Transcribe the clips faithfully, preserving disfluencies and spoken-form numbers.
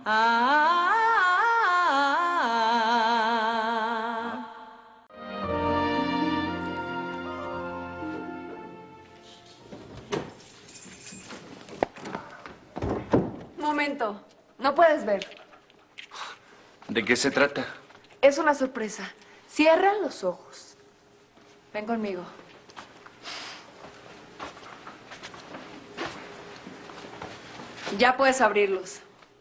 Ah. Momento. No puedes ver. ¿De qué se trata? Es una sorpresa. Cierra los ojos. Ven conmigo. Ya puedes abrirlos.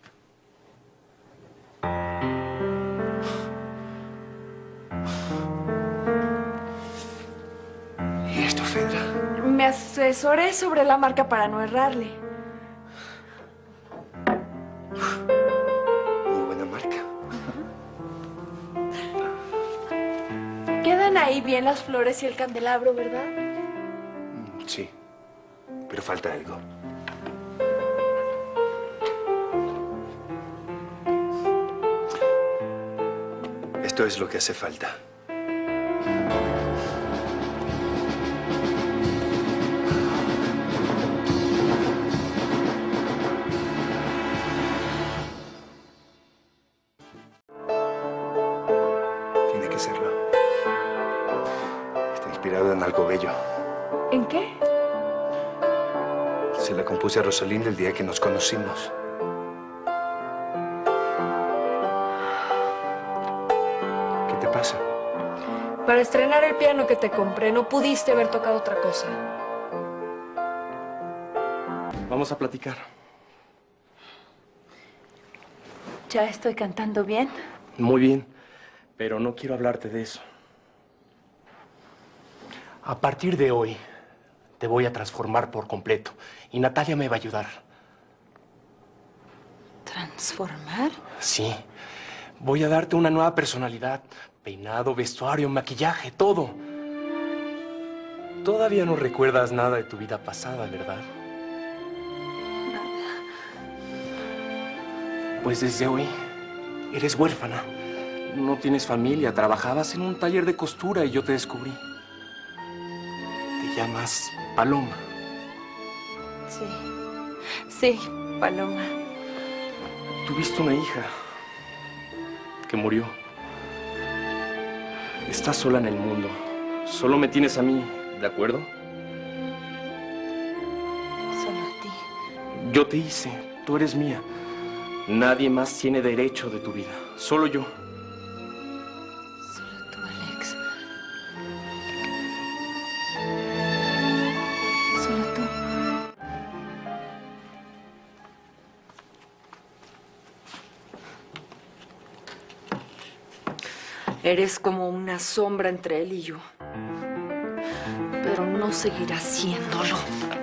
¿Y esto, Fedra? Me asesoré sobre la marca para no errarle. Muy buena marca. Quedan ahí bien las flores y el candelabro, ¿verdad? Sí, pero falta algo. Esto es lo que hace falta. Tiene que serlo. Está inspirado en algo bello. ¿En qué? Se la compuse a Rosalinda el día que nos conocimos. ¿Qué te pasa? Para estrenar el piano que te compré, no pudiste haber tocado otra cosa. Vamos a platicar. ¿Ya estoy cantando bien? Muy bien, pero no quiero hablarte de eso. A partir de hoy, te voy a transformar por completo y Natalia me va a ayudar. ¿Transformar? Sí, voy a darte una nueva personalidad. Peinado, vestuario, maquillaje, todo. Todavía no recuerdas nada de tu vida pasada, ¿verdad? Nada. Pues desde hoy eres huérfana. No tienes familia, trabajabas en un taller de costura y yo te descubrí. Te llamas Paloma. Sí. Sí, Paloma. Tuviste una hija que murió. Estás sola en el mundo. Solo me tienes a mí, ¿de acuerdo? Solo a ti. Yo te hice, tú eres mía. Nadie más tiene derecho de tu vida, solo yo. Solo tú, Alex. Solo tú. Eres como una sombra entre él y yo. Pero no seguirás siéndolo.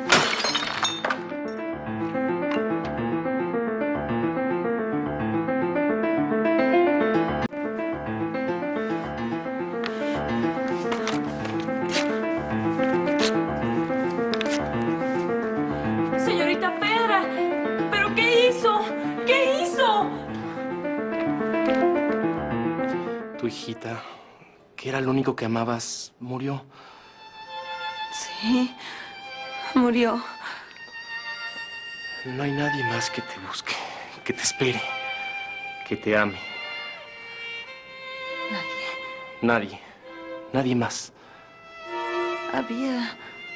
Señorita Fedra, ¿pero qué hizo? ¿Qué hizo? Tu hijita, que era lo único que amabas, murió. Sí, murió. No hay nadie más que te busque, que te espere, que te ame. Nadie. Nadie, nadie más. Había...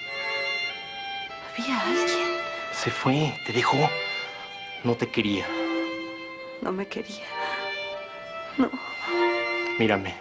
Había alguien. Se fue, te dejó. No te quería. No me quería. No. Mírame.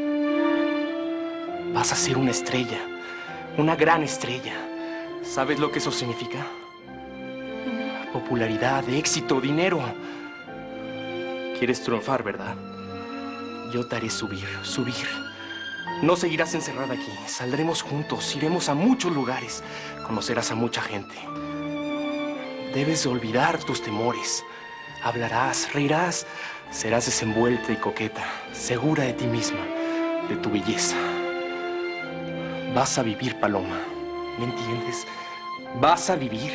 Vas a ser una estrella, una gran estrella. ¿Sabes lo que eso significa? Popularidad, éxito, dinero. Quieres triunfar, ¿verdad? Yo te haré subir, subir. No seguirás encerrada aquí. Saldremos juntos, iremos a muchos lugares. Conocerás a mucha gente. Debes de olvidar tus temores. Hablarás, reirás. Serás desenvuelta y coqueta, segura de ti misma, de tu belleza. Vas a vivir, Paloma. ¿Me entiendes? Vas a vivir.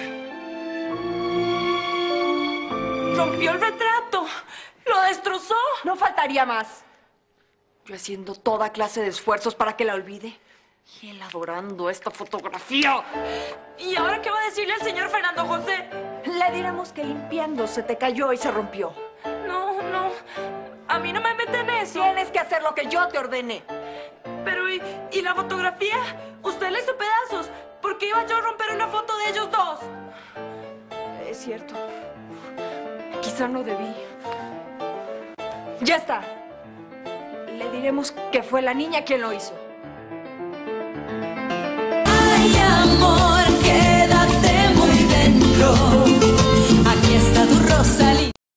Rompió el retrato. Lo destrozó. No faltaría más. Yo haciendo toda clase de esfuerzos para que la olvide. Y él adorando esta fotografía. ¿Y ahora qué va a decirle al señor Fernando José? Le diremos que limpiando se te cayó y se rompió. A mí no me meten eso. Tienes que hacer lo que yo te ordené. Pero, ¿y, y la fotografía? Usted le hizo pedazos. ¿Por qué iba yo a romper una foto de ellos dos? Es cierto. Quizá no debí. Ya está. Le diremos que fue la niña quien lo hizo. Ay, amor.